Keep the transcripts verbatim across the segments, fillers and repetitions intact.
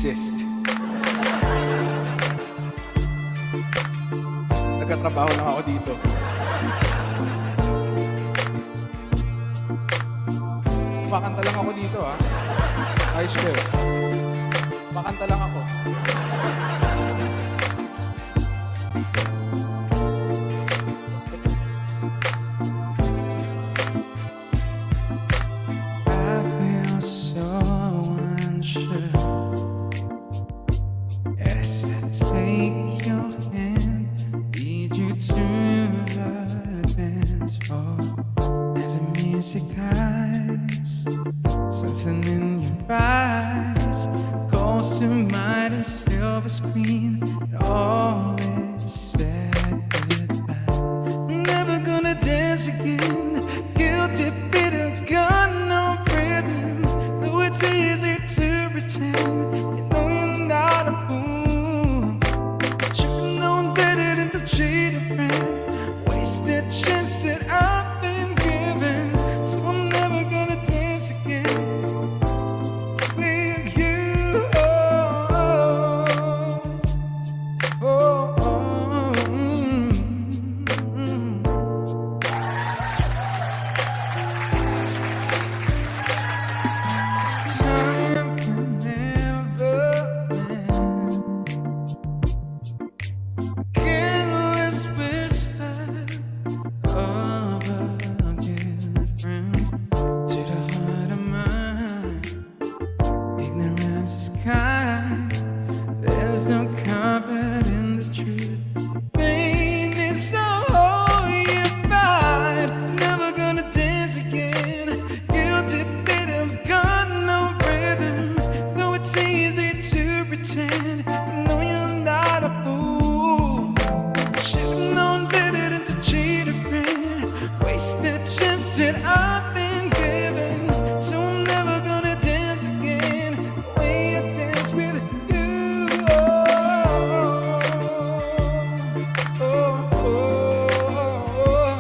exist. Nagkatrabaho lang ako dito. Makanta lang ako dito, ha? Ayos ko eh. Makanta lang ako. I feel so unsure as I take your hand, lead you to the dance floor. As the music highs, something in your eyes calls to mind a silver screen, and all is said goodbye. Never gonna dance again, guilty, bitter, got no rhythm. Though it's easy to pretend, you know you're not a fool. Should've known better than to cheat a friend. Wasted chance that I've been given, so I'm never gonna dance again. It's with you. Oh, oh, oh, mm, mm. Time can never end. Careless whisper of a good friend to the heart of mine. Ignorance is kind. There's no comfort in the truth. Pain is so horrified. Never gonna dance again. Guilty, bitter, got no rhythm. Though it's easy to pretend, you know you're not a fool. Should've known better than to cheat a friend. Wasted chance that I've been given, so I'm never gonna dance again. The way I dance with you. Oh, oh, oh, oh.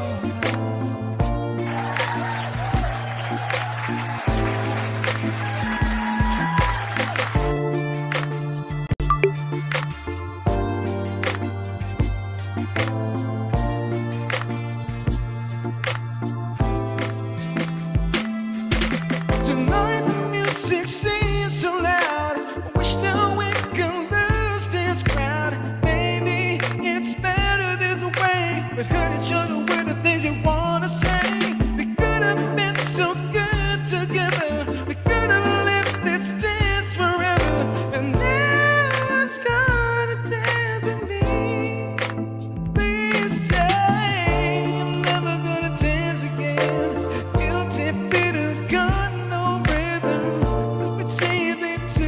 Tonight the music seems so loud. I wish that we could lose this crowd. Maybe it's better this way. We hurt each other with the things you wanna say. We could have been so good together. We could have lived this dance forever. And now it's gonna dance with me. Please stay. I'm never gonna dance again. Guilty, bitter, got no rhythm. Though it's easy to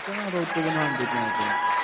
Saan ang road to one hundred natin?